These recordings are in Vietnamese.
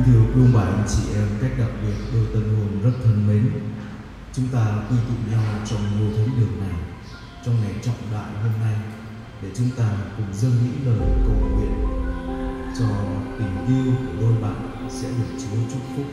Thưa quý ông bà anh chị em, cách đặc biệt đôi tân hôn rất thân mến, chúng ta quy tụ nhau trong ngôi thánh đường này trong ngày trọng đại hôm nay để chúng ta cùng dâng những lời cầu nguyện cho tình yêu của đôi bạn sẽ được Chúa chúc phúc.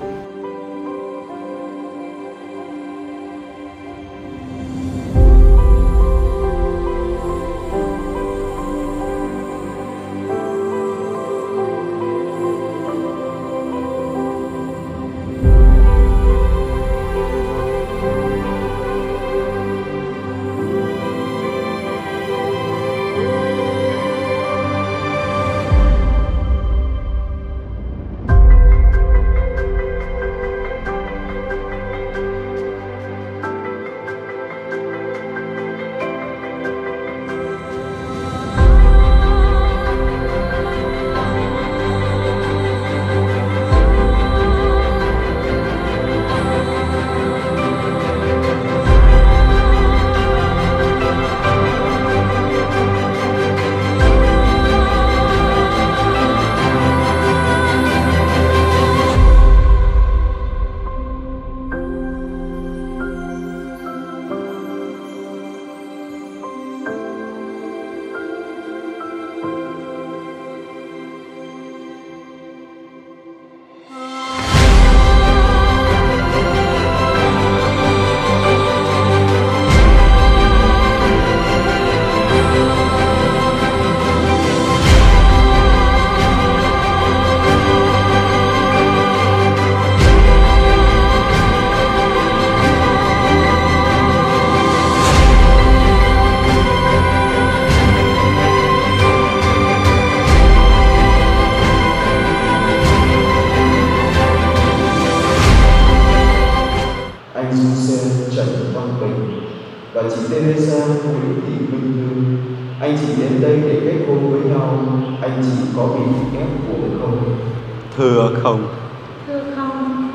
Và chị Teresa Nguyễn Thị Minh Thư, anh chị đến đây để kết hôn với nhau, anh chị có bị ép buộc không? Thưa không. Thưa không.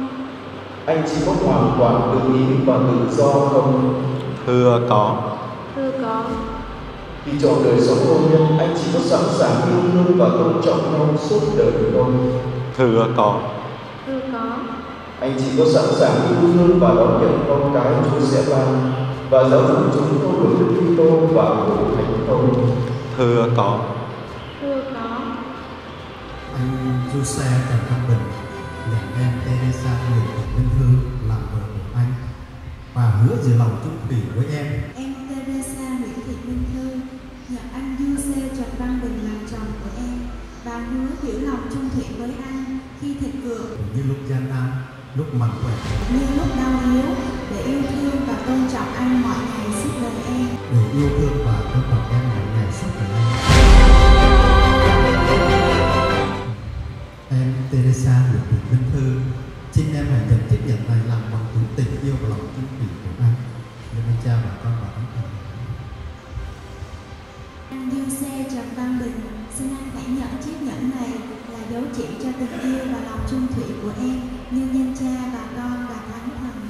Anh chị có hoàn toàn tự ý và tự do không? Thưa có. Thưa có. Khi chọn đời sống hôn nhân, anh chị có sẵn sàng yêu thương và tôn trọng nhau suốt đời không? Thưa có. Thưa có. Anh chị có sẵn sàng yêu thương và đón nhận con cái Chúa sẽ ban và giáo dục chúng tôi được Đức Kitô và hội thánh không? Thưa có. Thưa có. Anh Giuse Trần Văn Bình nhận em Teresa Nguyễn Thị Minh Thư làm vợ của anh và hứa giữ lòng chung thủy với em. Em Teresa Nguyễn Thị Minh Thư nhận anh Giuse Trần Văn Bình làm chồng của em và hứa giữ lòng chung thủy với anh khi thịnh vượng Như lúc gian nan, lúc mạnh khỏe, như lúc đau yếu, để yêu thương và tôn trọng anh mọi ngày suốt đời em. để yêu thương và tôn trọng em mọi ngày suốt đời em. Em Teresa Nguyễn Thị Minh Thư, xin em hãy nhận chiếc nhẫn này làm bằng chứng tình yêu và lòng chung thủy của anh. Nên anh cha và con và thánh thần. Anh Giuse Trần Văn Bình, xin anh hãy nhận chiếc nhẫn này là dấu chỉ cho tình yêu và lòng chung thủy của em như nhân cha và con và thánh thần.